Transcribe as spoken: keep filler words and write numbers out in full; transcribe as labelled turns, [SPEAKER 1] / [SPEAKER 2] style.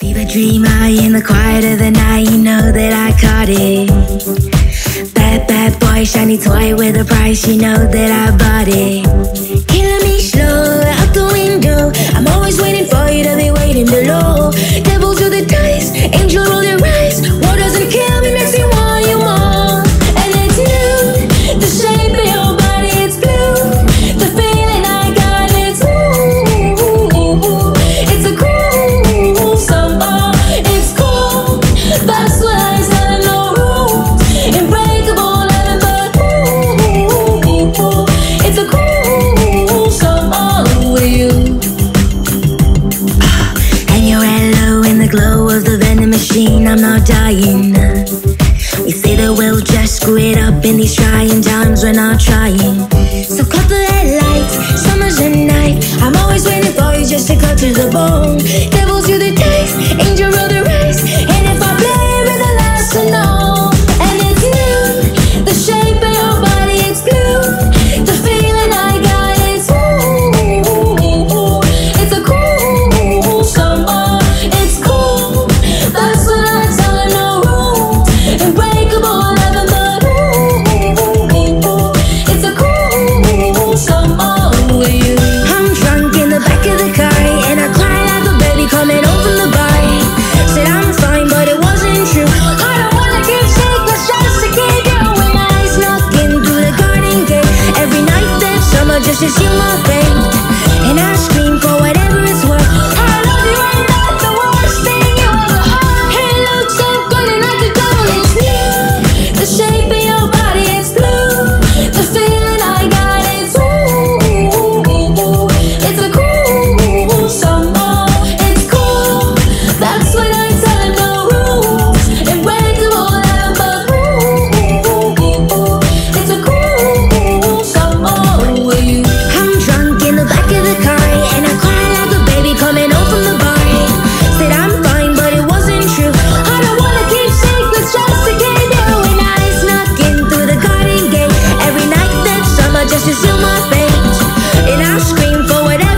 [SPEAKER 1] Fever dreamer in the quiet of the night, you know that I caught it. Bad, bad boy, shiny toy with a price, you know that I bought it. Killing me slow, out the window, I'm always waiting for you to be waiting below. Devil to the dice, angel roll the rice. What doesn't kill me makes me want you more. And it's you, the shape of your body, it's blue. The feeling I got, it's ooh. It's a cool summer, it's cool. That's what I said, no rules. Unbreakable, nothing but ooh. It's a cool summer with you. And you're hello in the glow of the vending machine, I'm not dying. We say that we'll just screw it up in these trying times, we're not trying. So cut the headlights, summer's a night, I'm always waiting for you just to cut to the bone. Devil to the dice, angel roll the rice. And if I play with the last to know. And it's you, the shape of your body, it's blue. The feeling I got, it's ooh. It's a cool summer, it's cool. That's what I tell her, no rules. Unbreakable, nothing but ooh. It's a cool summer with you. I'm drunk in the back of the car, and I cry like a baby coming home from the bar. Said I'm fine, but it wasn't true. I don't wanna keep secrets just to keep you. When I snuck in through the garden gate every night that summer just to see my face, and I scream for whatever it's worth. I love you, ain't that the worst thing you ever heard? Hey, look so good and like a devil, it's you. The shape of your body, it's blue. The feeling I got, it's ooh. It's a cool summer, it's cool. That's what I tell her, no rules. Unbreakable, nothing but ooh. It's a cool summer with you. I'm drunk in the back of the car, and I cry like a baby coming home from the bar. Said I'm fine, but it wasn't true. I don't wanna keep secrets just to keep you. And I snuck in through the garden gate every night that summer just to see my face, and I scream for whatever